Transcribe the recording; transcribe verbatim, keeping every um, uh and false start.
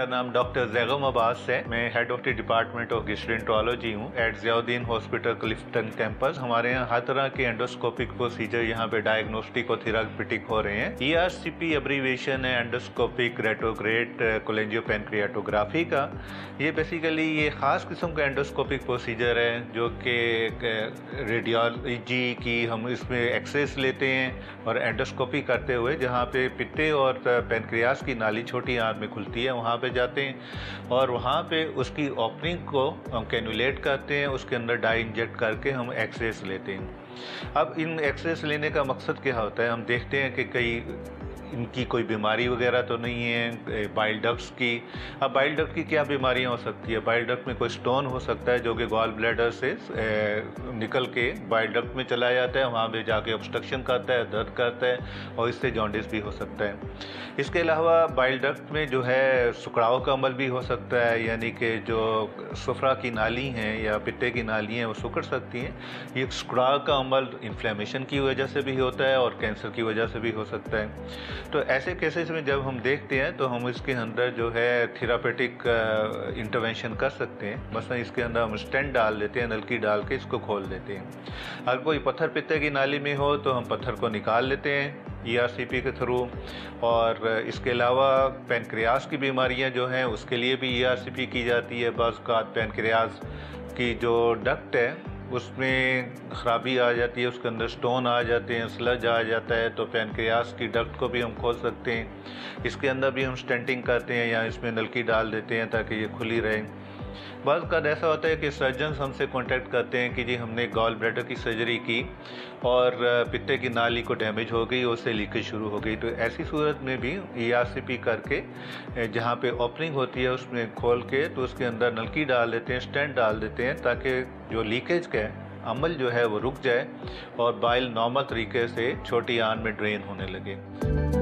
मेरा नाम डॉक्टर ज़ैग़म अब्बास है। मैं head of the department of gastroenterology हूँ at Ziauddin hospital Clifton campus. हमारे यहाँ हर तरह के एंडोस्कोपिक प्रोसीजर यहाँ पे डायग्नोस्टिक और थेराप्यूटिक हो रहे हैं। E R C P abbreviation है एंडोस्कोपिक रेट्रोग्रेड कोलेंजियोपेनक्रियाटोग्राफी का। ये बेसिकली ये ख़ास किस्म का एंडोस्कोपिक प्रोसीजर है जो कि रेडियोलॉजी की हम इसमें एक्सरेस लेते हैं और एंडोस्कोपी करते हुए जहाँ पे पित्ते और पेनक्रियास की नाली छोटी आंत में खुलती है वहाँ पे जाते हैं और वहाँ पे उसकी ओपनिंग को हम कैनुलेट करते हैं, उसके अंदर डाई इंजेक्ट करके हम एक्सरेस लेते हैं। अब इन एक्सरेस लेने का मकसद क्या होता है, हम देखते हैं कि कई इनकी कोई बीमारी वगैरह तो नहीं है बाइल डक्ट्स की। अब बाइल डक्ट की क्या बीमारियां हो सकती है? बाइल डक्ट में कोई स्टोन हो सकता है जो कि गॉल ब्लैडर से ए, निकल के बाइल डक्ट में चला जाता है, वहाँ पे जाके ऑब्स्ट्रक्शन करता है, दर्द करता है और इससे जॉन्डिस भी हो सकता है। इसके अलावा बाइल डक्ट में जो है सुकड़ाव का अमल भी हो सकता है, यानी कि जो सुफरा की नाली हैं या पित्ते की नाली हैं वो सुकड़ सकती हैं। ये सुकड़ाव का अमल इन्फ्लेमेशन की वजह से भी होता है और कैंसर की वजह से भी हो सकता है। तो ऐसे केसेस में जब हम देखते हैं तो हम इसके अंदर जो है थेरापेटिक इंटरवेंशन कर सकते हैं। मसलन इसके अंदर हम स्टेंट डाल देते हैं, नलकी डाल के इसको खोल देते हैं। अगर कोई पत्थर पित्ते की नाली में हो तो हम पत्थर को निकाल लेते हैं ई आर सी पी के थ्रू। और इसके अलावा पेनक्रियास की बीमारियां जो हैं उसके लिए भी ई आर सी पी की जाती है। बाज़ औक़ात पेनक्रियास की जो डक्ट है उसमें ख़राबी आ जाती है, उसके अंदर स्टोन आ जाते हैं, स्लज आ जाता है, तो पेनक्रियास की डक्ट को भी हम खोल सकते हैं। इसके अंदर भी हम स्टेंटिंग करते हैं या इसमें नलकी डाल देते हैं ताकि ये खुली रहे। बाज़ का ऐसा होता है कि सर्जन्स हमसे कांटेक्ट करते हैं कि जी हमने गॉल ब्लैडर की सर्जरी की और पित्ते की नाली को डैमेज हो गई, उससे लीकेज शुरू हो गई। तो ऐसी सूरत में भी ई आर सी पी करके जहाँ पे ओपनिंग होती है उसमें खोल के तो उसके अंदर नलकी डाल देते हैं, स्टेंट डाल देते हैं ताकि जो लीकेज का अमल जो है वो रुक जाए और बाइल नॉर्मल तरीके से छोटी आंत में ड्रेन होने लगे।